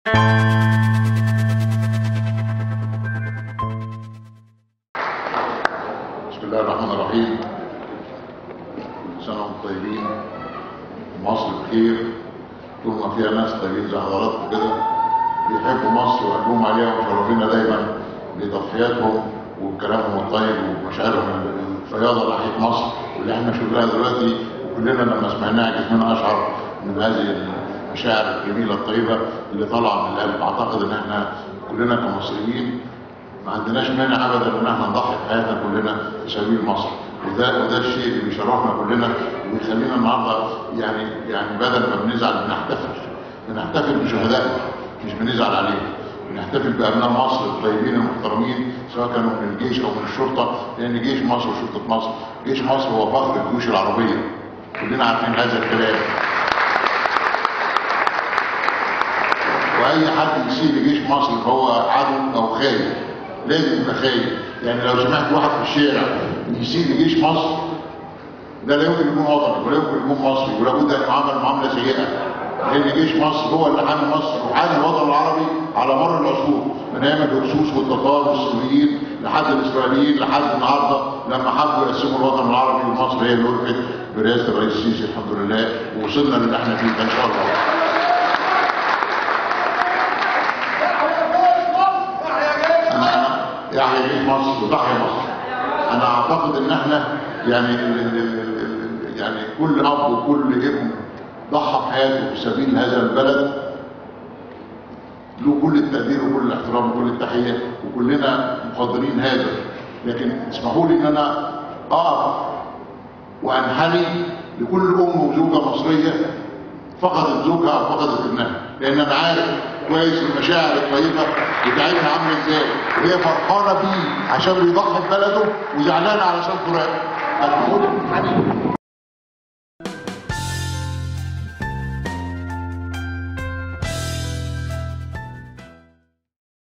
بسم الله الرحمن الرحيم. كل سنة وانتم طيبين، مصر بخير. طول ما فيها ناس طيبين زي حضراتكم كده بيحبوا مصر وقلبهم عليها ومشرفينا دايما بتضحياتهم وبكلامهم الطيب ومشاعرهم الفياضة ناحية مصر واللي احنا شفناها دلوقتي، وكلنا لما سمعناها جسمنا اشعر من هذه المشاعر الجميلة الطيبة اللي طالعة من القلب. اعتقد ان احنا كلنا كمصريين ما عندناش مانع ابدا ان احنا نضحي بحياتنا كلنا في سبيل مصر، وده الشيء اللي بيشرفنا كلنا وبيخلينا النهارده يعني بدل ما بنزعل بنحتفل بشهدائنا، مش بنزعل عليهم. بنحتفل بابناء مصر الطيبين المحترمين سواء كانوا من الجيش او من الشرطه، لان جيش مصر وشرطه مصر، جيش مصر هو فخر الجيوش العربيه، كلنا عارفين هذا الكلام. واي حد يسيب جيش مصر فهو عدو او خاين، لازم يبقى خاين. يعني لو سمعت واحد في الشارع يسيب جيش مصر ده لا يمكن يكون وطني ولا يمكن يكون مصري، ولابد ان يعامل معامله سيئه، لان جيش مصر هو اللي حامي مصر وحامي الوطن العربي على مر العصور، من ايام الهكسوس والتتار والصليبيين لحد الاسرائيليين لحد النهارده لما حبوا يقسموا الوطن العربي، ومصر هي اللي وقفت برئاسه الرئيس السيسي الحمد لله، ووصلنا للي احنا فيه ده ان شاء الله. يحيى جيش مصر وتحيا مصر. انا اعتقد ان احنا يعني كل اب وكل ابن ضحى بحياته في سبيل هذا البلد له كل التقدير وكل الاحترام وكل التحيه، وكلنا مقدرين هذا. لكن اسمحوا لي ان انا اقف وانحني لكل ام وزوجه مصريه فقدت زوجها او فقدت ابنها، لان انا عارف كويس المشاعر الطيبه بتاعتها عامله ازاي، وهي فرحانه بيه عشان بيضحي ببلده وزعلانه علشان تراب.